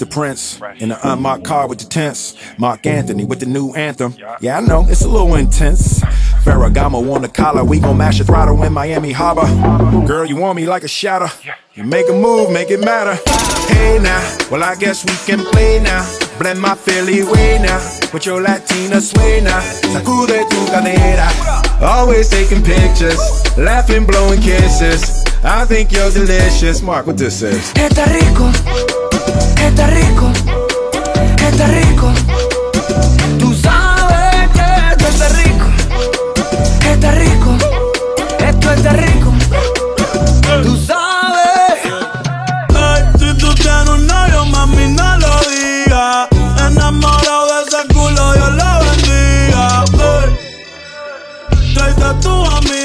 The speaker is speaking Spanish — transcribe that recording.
the Prince in the unmarked car with the tents. Mark Anthony with the new anthem. Yeah, I know, it's a little intense. Ferragamo on the collar, we gon' mash the throttle in Miami Harbor. Girl, you want me like a shadow. You make a move, make it matter. Hey now, well I guess we can play now. Blend my Philly way now with your Latina sway now. Sacude tu cadera. Always taking pictures, laughing, blowing kisses. I think you're delicious. Mark, what this is? Está rico, está rico, está rico. Tú sabes que esto está rico, está rico, esto está rico. Tú sabes. Hey, si tú tienes un novio, mami, no lo digas. Enamorado de ese culo, Dios lo bendiga. Hey, tráete a tu amiga.